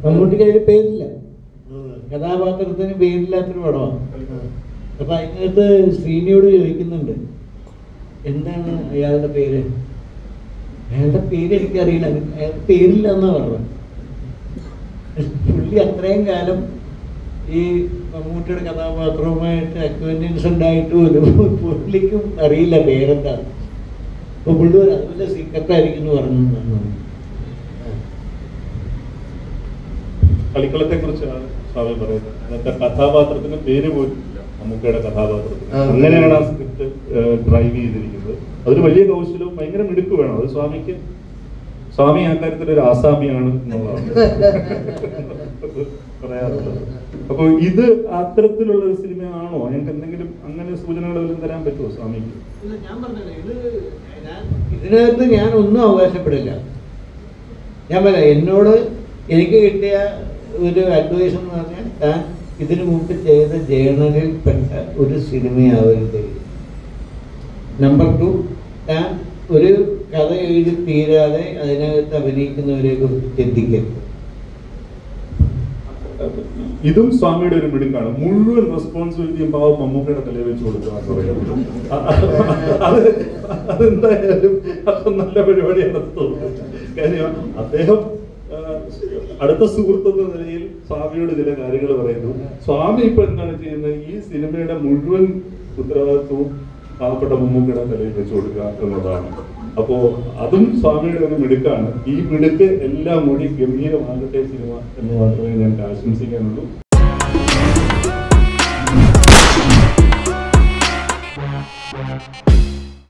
മമ്മൂട്ടിക്ക് അതിൽ പേരില്ല, കഥാപാത്രത്തിന് പേരില്ലാത്തൊരു പടമാണ്. അപ്പൊ അതിനകത്ത് ശ്രീനിയോട് ചോദിക്കുന്നുണ്ട് എന്താണ് അയാളുടെ പേര്. അയാളുടെ പേര് എനിക്കറിയില്ല, അയാളുടെ പേരില്ല എന്നാ പറഞ്ഞത്. പുള്ളി അത്രയും കാലം ഈ മമ്മൂട്ടിയുടെ കഥാപാത്രവുമായിട്ട് അക്വൈൻറ്റൻസ് ഉണ്ടായിട്ട് പോലും പുള്ളിക്കും അറിയില്ല പേരെന്താണ്. അപ്പൊ പുള്ളി അതുപോലെ സീക്രട്ടായിരിക്കും എന്ന് പറഞ്ഞു. കളിക്കളത്തെ കുറിച്ചാണ് സ്വാമി പറയുന്നത്. അങ്ങനത്തെ കഥാപാത്രത്തിന് പേര് പോലും ഇല്ല മമ്മൂക്കയുടെ കഥാപാത്രത്തിന്. അങ്ങനെയാണ് ആ സ്ക്രിപ്റ്റ് ഡ്രൈവ് ചെയ്തിരിക്കുന്നത്. അതൊരു വലിയ കൗശലവും ഭയങ്കര മിടുക്ക് വേണം. അത് സ്വാമി ആ കാര്യത്തിൽ ഒരു ആസാമിയാണ് എന്നുള്ളതാണ് പറയാറുള്ളത്. അപ്പൊ ഇത് അത്തരത്തിലുള്ള ഒരു സിനിമയാണോ? ഞങ്ങൾക്ക് എന്തെങ്കിലും അങ്ങനെ സൂചനകളെല്ലാം തരാൻ പറ്റുമോ സ്വാമിക്ക്? ഞാൻ പറഞ്ഞത് ഇതിനകത്ത് ഞാൻ ഒന്നും അവകാശപ്പെടില്ല. ഞാൻ പറയാം, എനിക്ക് കിട്ടിയ ഒരു അഡ്വൈസ് എന്ന് പറഞ്ഞാൽ താൻ ഇതിനു മുമ്പ് ചെയ്ത ജേണലിൽപ്പെട്ട ഒരു സിനിമയാവരുത്. നമ്പർ 2, താൻ ഒരു കഥ എഴുതി തീരാതെ അതിനകത്ത് അഭിനയിക്കുന്നവരെ കുറിച്ച് ചിന്തിക്കരുത്. ഇതും സ്വാമിയുടെ ഒരു മിടുക്കാണ്. മുഴുവൻ റെസ്പോൺസിബിലിറ്റിയും പാവം മമ്മൂക്കയുടെ തലയിൽ വെച്ച് കൊടുക്കുക. അതെന്തായാലും അത് നല്ല പരിപാടിയാണ് തോന്നുന്നത്. കാര്യം അദ്ദേഹം അടുത്ത സുഹൃത്തെന്ന നിലയിൽ സ്വാമിയോട് ചില കാര്യങ്ങൾ പറയുന്നു. സ്വാമി ഇപ്പൊ എന്താണ് ചെയ്യുന്നത്? ഈ സിനിമയുടെ മുഴുവൻ ഉത്തരവാദിത്വവും പാവപ്പെട്ട മമ്മൂക്കയുടെ തലയിൽ വെച്ച് കൊടുക്കുക എന്നുള്ളതാണ്. അപ്പോ അതും സ്വാമിയുടെ ഒരു മിടുക്കാണ്. ഈ മിടുക്ക് എല്ലാം കൂടി ഗംഭീരമാകട്ടെ സിനിമ എന്ന് മാത്രമേ ഞങ്ങൾക്ക് ആശംസിക്കാനുള്ളൂ.